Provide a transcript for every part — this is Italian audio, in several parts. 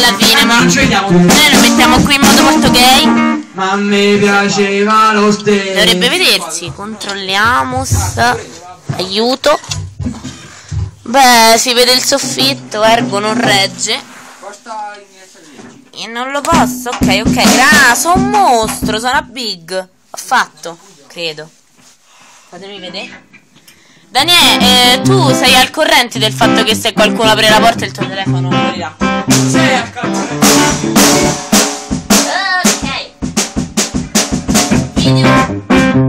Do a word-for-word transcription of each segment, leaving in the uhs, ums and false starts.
alla fine, ma non ci vediamo. noi lo mettiamo qui in modo molto gay. Ma a me piaceva lo stesso. Dovrebbe vedersi. Controlliamo. Aiuto. Beh, si vede il soffitto, ergo non regge. E non lo posso, ok, ok. Ah, sono un mostro, sono a big. Ho fatto, credo. Fatemi vedere. Daniele, eh, tu sei al corrente del fatto che se qualcuno apre la porta il tuo telefono morirà. Sei al corrente. Ok. Video.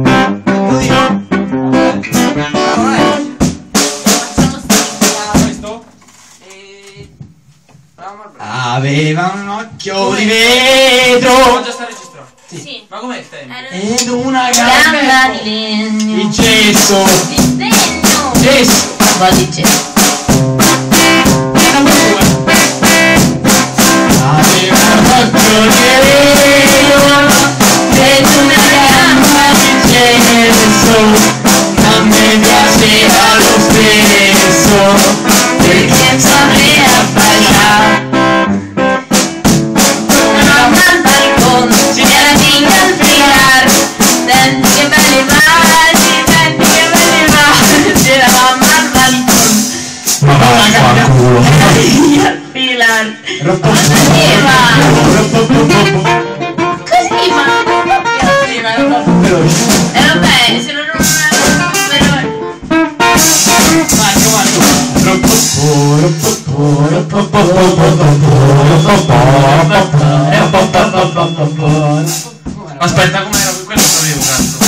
Aveva un occhio di vetro. Già sta registrando. Sì. Sì. Ma com'è il tempo? Ed una Gamba di legno. di gesso. Di legno. Gesso. Un po' di gesso. Aveva un occhio di vetro. Ed una gamba di gesso. A me piaceva lo stesso. Perché sapeva ballare. Così, ma e vabbè, se non Aspetta, com'era? Quello sapevo, cazzo.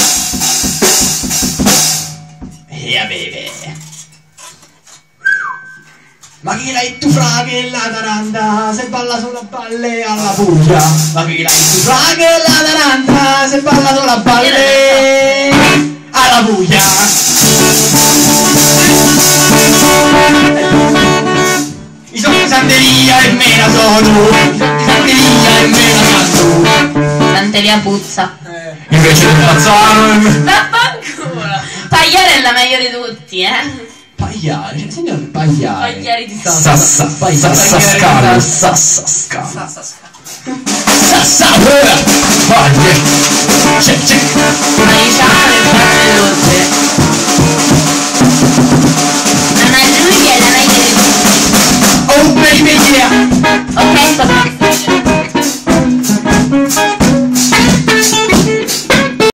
E aveve. Ma chi l'hai tu fra che la taranta se balla sulla balle alla Puglia? Ma chi l'hai tu fra che la taranta se balla sulla balle alla Puglia? I soldi di Santeria e me la sono. I soldi di Santeria e me la sono. Santeria puzza. Invece del Mazzano. Vaffanculo. Pagliare è la meglio di tutti, eh. Pagliare, signor Pagliare. Pagliare di Sassa, Sassa, Sassascalo, Sassascalo. Sassascalo. Sassa, Paglie. C'è, c'è. Ma diciamo il fratello